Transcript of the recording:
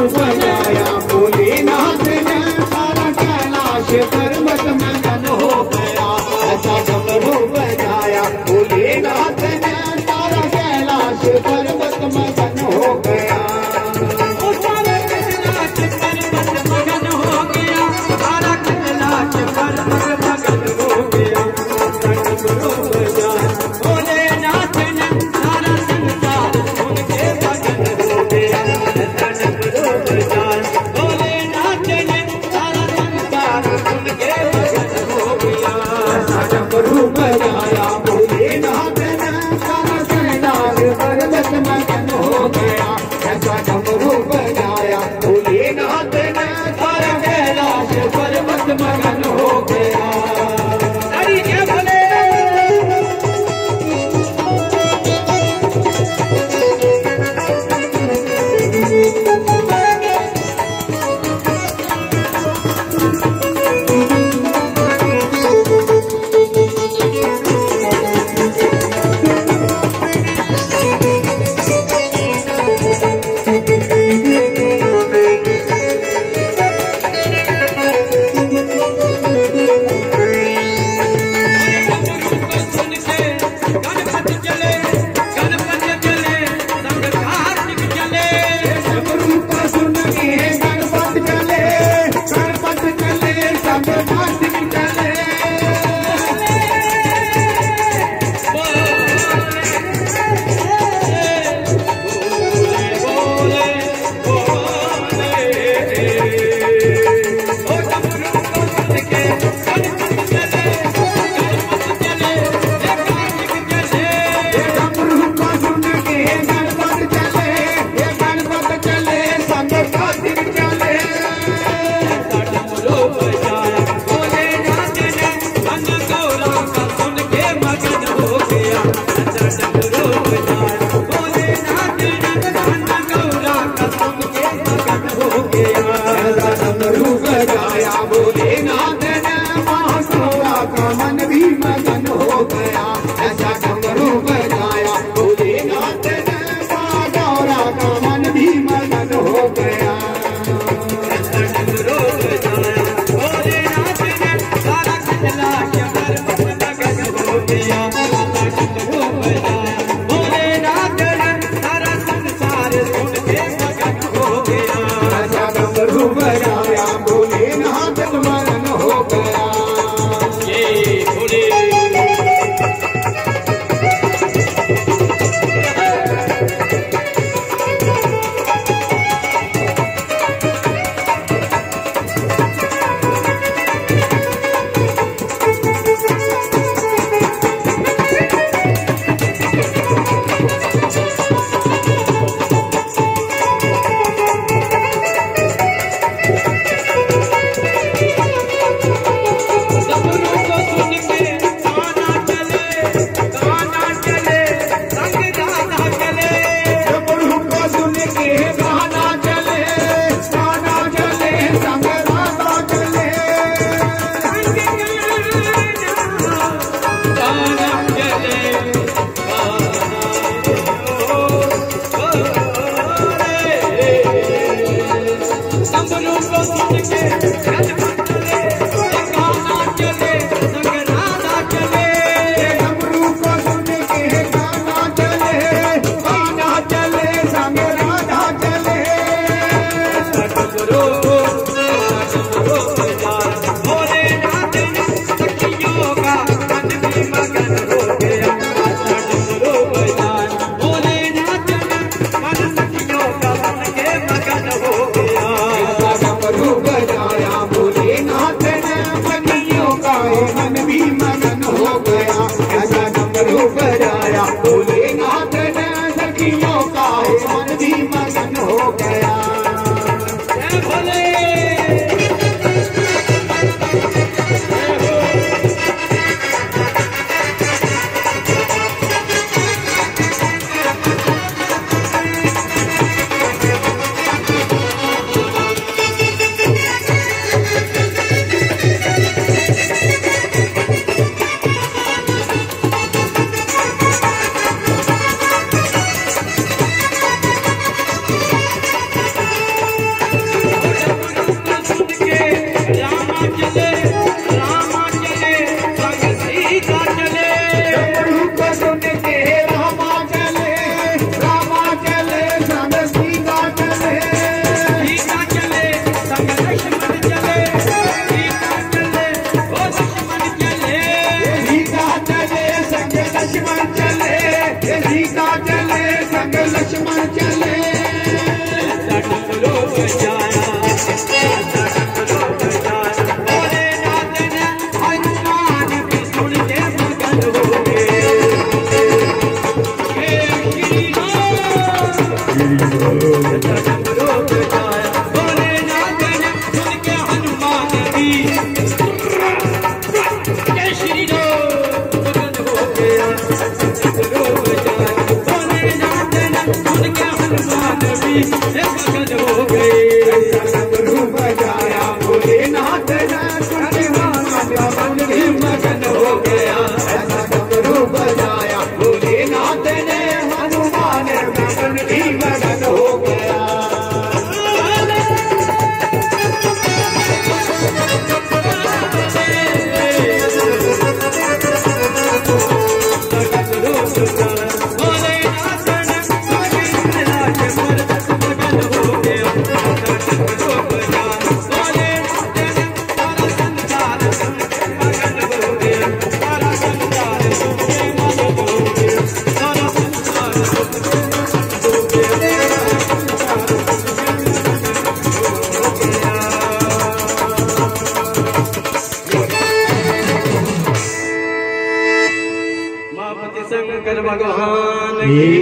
बजाया भोलेनाथ ने सारा कैलाश पर्वत मगन हो गया। ऐसा डमरू बजाया भोलेनाथ ने सारा कैलाश पर्वत मगन हो गया। सारा कैलाश पर्वत मगन हो गया, सारा कैलाश पर्वत मगन हो गया। डमरू बजाया भोलेनाथ ने सारा संसार उनके मगन हो गया। डमरू बजाया भोलेनाथ ने सारा संसार उनके मगन हो गया। डमरू बजाया भोलेनाथ ने सारा कैलाश पर्वत मगन हो गया। ऐसा डमरू बजाया भोलेनाथ ने सारा कैलाश पर्वत मगन हो गया। अरे क्या बोले भोलेनाथ ने महागौरा का मन भी मगन हो गया। ऐसा डमरू बजाया भोलेनाथ ने महागौरा का मन भी मगन हो गया। ऐसा डमरू बजाया भोलेनाथ ने सारा कैलाश पर्वत मगन हो गया। ऐसा डमरू बजाया भोलेनाथ ने सारा संसार उनके मगन हो गया। ऐसा डमरू बजाया भोलेनाथ मगन हो गया। ये भोले गई, मगन हो गई। डमरू बजाया भोलेनाथ ने सुन मन भी मगन हो गया। ऐसा डमरू बजाया भोलेनाथ ने हनुमान मन भी मगन हो गया। शंकर भगवान की